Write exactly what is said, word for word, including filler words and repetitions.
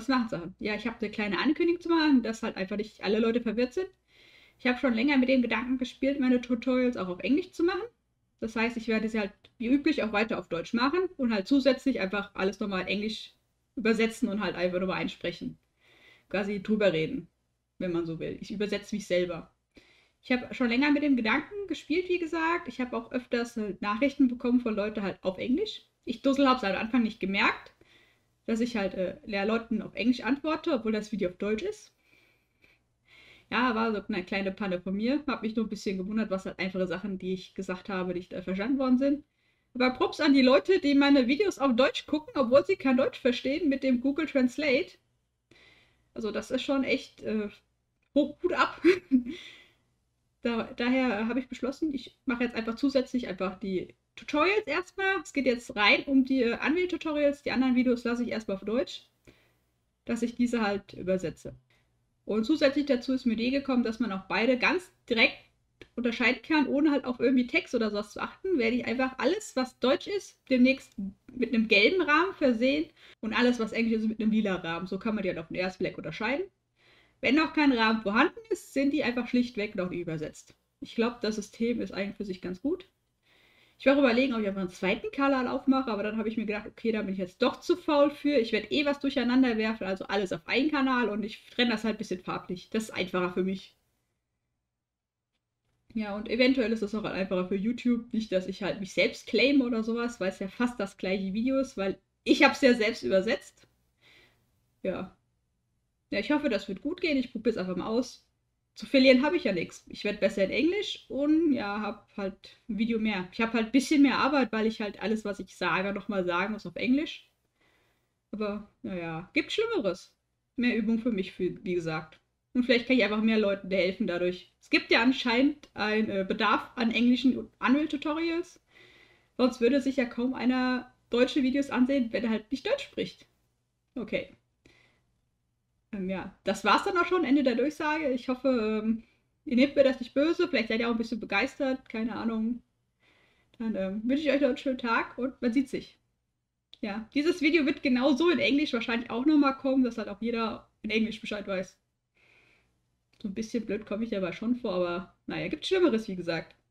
was machen Sachen? Ja, ich habe eine kleine Ankündigung zu machen, dass halt einfach nicht alle Leute verwirrt sind. Ich habe schon länger mit dem Gedanken gespielt, meine Tutorials auch auf Englisch zu machen. Das heißt, ich werde sie halt wie üblich auch weiter auf Deutsch machen und halt zusätzlich einfach alles nochmal in Englisch übersetzen und halt einfach nochmal einsprechen. Quasi drüber reden, wenn man so will. Ich übersetze mich selber. Ich habe schon länger mit dem Gedanken gespielt, wie gesagt. Ich habe auch öfters halt Nachrichten bekommen von Leuten halt auf Englisch. Ich Dussel habe es am Anfang nicht gemerkt, dass ich halt äh, Leuten auf Englisch antworte, obwohl das Video auf Deutsch ist. Ja, war so eine kleine Panne von mir. Hab mich nur ein bisschen gewundert, was halt einfache Sachen, die ich gesagt habe, nicht äh, verstanden worden sind. Aber Props an die Leute, die meine Videos auf Deutsch gucken, obwohl sie kein Deutsch verstehen, mit dem Google Translate. Also das ist schon echt äh, hoch Hut ab. Da, daher habe ich beschlossen, ich mache jetzt einfach zusätzlich einfach die Tutorials erstmal. Es geht jetzt rein um die äh, Anwähl-Tutorials. Die anderen Videos lasse ich erstmal auf Deutsch, dass ich diese halt übersetze. Und zusätzlich dazu ist mir die Idee gekommen, dass man auch beide ganz direkt unterscheiden kann, ohne halt auf irgendwie Text oder sowas zu achten, werde ich einfach alles, was Deutsch ist, demnächst mit einem gelben Rahmen versehen und alles, was Englisch ist, mit einem lila Rahmen. So kann man die halt auf den ersten Blick unterscheiden. Wenn noch kein Rahmen vorhanden ist, sind die einfach schlichtweg noch nicht übersetzt. Ich glaube, das System ist eigentlich für sich ganz gut. Ich war überlegen, ob ich einfach einen zweiten Kanal aufmache, aber dann habe ich mir gedacht, okay, da bin ich jetzt doch zu faul für. Ich werde eh was durcheinander werfen, also alles auf einen Kanal und ich trenne das halt ein bisschen farblich. Das ist einfacher für mich. Ja, und eventuell ist es auch einfacher für YouTube. Nicht, dass ich halt mich selbst claime oder sowas, weil es ja fast das gleiche Video ist, weil ich habe es ja selbst übersetzt. Ja. Ja, ich hoffe, das wird gut gehen. Ich probiere es einfach mal aus. Zu verlieren habe ich ja nichts. Ich werde besser in Englisch und ja, habe halt ein Video mehr. Ich habe halt ein bisschen mehr Arbeit, weil ich halt alles, was ich sage, nochmal sagen muss auf Englisch. Aber naja, gibt Schlimmeres. Mehr Übung für mich, für, wie gesagt. Und vielleicht kann ich einfach mehr Leuten helfen dadurch. Es gibt ja anscheinend einen äh, Bedarf an englischen Unreal-Tutorials. Sonst würde sich ja kaum einer deutsche Videos ansehen, wenn er halt nicht Deutsch spricht. Okay. Ähm, ja, das war's dann auch schon, Ende der Durchsage. Ich hoffe, ähm, ihr nehmt mir das nicht böse. Vielleicht seid ihr auch ein bisschen begeistert. Keine Ahnung. Dann ähm, wünsche ich euch noch einen schönen Tag und man sieht sich. Ja, dieses Video wird genauso in Englisch wahrscheinlich auch nochmal kommen, dass halt auch jeder in Englisch Bescheid weiß. So ein bisschen blöd komme ich dabei schon vor, aber naja, gibt Schlimmeres, wie gesagt.